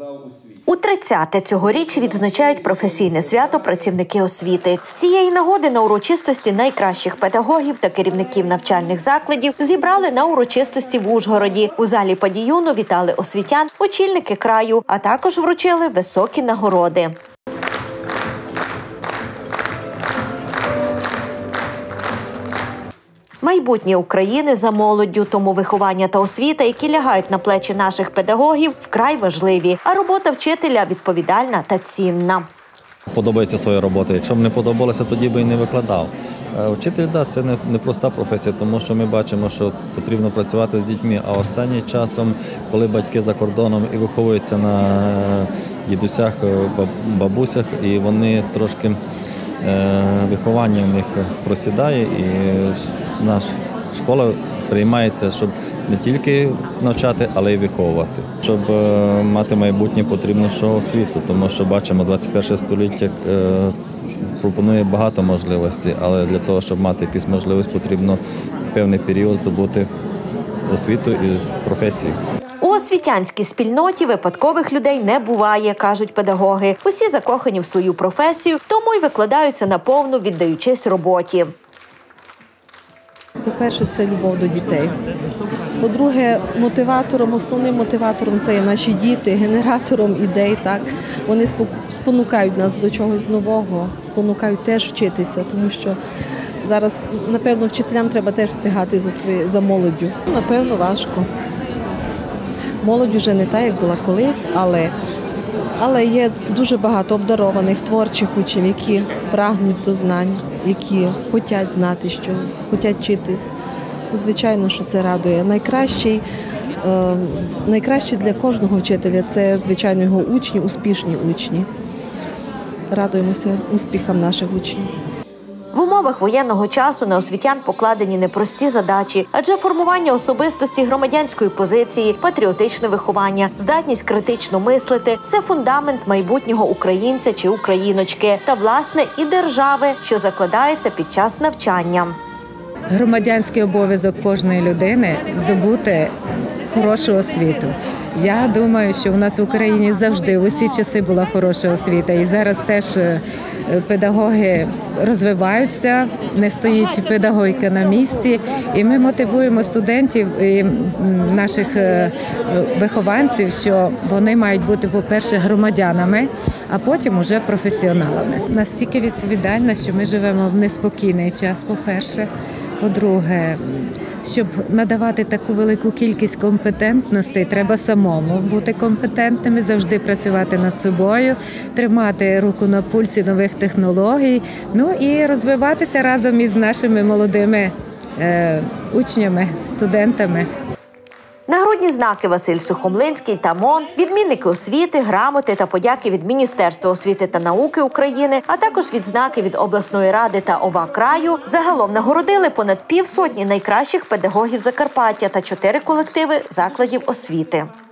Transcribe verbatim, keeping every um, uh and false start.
У тридцяте цьогоріч відзначають професійне свято працівники освіти. З цієї нагоди на урочистості найкращих педагогів та керівників навчальних закладів зібрали на урочистості в Ужгороді. У залі Падіюну вітали освітян, очільники краю, а також вручили високі нагороди. Майбутнє України за молоддю, тому виховання та освіта, які лягають на плечі наших педагогів, вкрай важливі, а робота вчителя відповідальна та цінна. Подобається своя робота. Якщо б не подобалося, тоді би і не викладав. Вчитель, да, це не, не проста професія, тому що ми бачимо, що потрібно працювати з дітьми, а останнім часом, коли батьки за кордоном і виховуються на дідусях, бабусях, і вони трошки, виховання в них просідає, і наша школа приймається, щоб не тільки навчати, але й виховувати. Щоб мати майбутнє, потрібно що освіту, тому що бачимо, двадцять перше століття пропонує багато можливостей, але для того, щоб мати якусь можливість, потрібно певний період здобути освіту і професію. У освітянській спільноті випадкових людей не буває, кажуть педагоги. Усі закохані в свою професію, тому й викладаються наповну, віддаючись роботі. По-перше, це любов до дітей. По-друге, мотиватором, основним мотиватором це є наші діти, генератором ідей. Так? Вони спонукають нас до чогось нового, спонукають теж вчитися, тому що зараз, напевно, вчителям треба теж встигати за, свої, за молоддю. Напевно, важко. Молодь вже не та, як була колись, але, але є дуже багато обдарованих, творчих учнів, які прагнуть до знань, які хочуть знати, що хочуть вчитись. Звичайно, що це радує. Найкращий, е, найкраще для кожного вчителя – це, звичайно, його учні, успішні учні. Радуємося успіхам наших учнів. В умовах воєнного часу на освітян покладені непрості задачі, адже формування особистості, громадянської позиції, патріотичне виховання, здатність критично мислити – це фундамент майбутнього українця чи україночки та, власне, і держави, що закладається під час навчання. Громадянський обов'язок кожної людини – здобути хорошу освіту. Я думаю, що у нас в Україні завжди в усі часи була хороша освіта. І зараз теж педагоги розвиваються, не стоїть педагогіка на місці. І ми мотивуємо студентів і наших вихованців, що вони мають бути, по-перше, громадянами, а потім уже професіоналами. Настільки відповідально, що ми живемо в неспокійний час, по-перше. По-друге, щоб надавати таку велику кількість компетентностей, треба самому бути компетентними, завжди працювати над собою, тримати руку на пульсі нових технологій, ну і розвиватися разом із нашими молодими е, учнями, студентами. Нагрудні знаки «Василь Сухомлинський» та МОН, відмінники освіти, грамоти та подяки від Міністерства освіти та науки України, а також відзнаки від обласної ради та ОВА краю загалом нагородили понад півсотні найкращих педагогів Закарпаття та чотири колективи закладів освіти.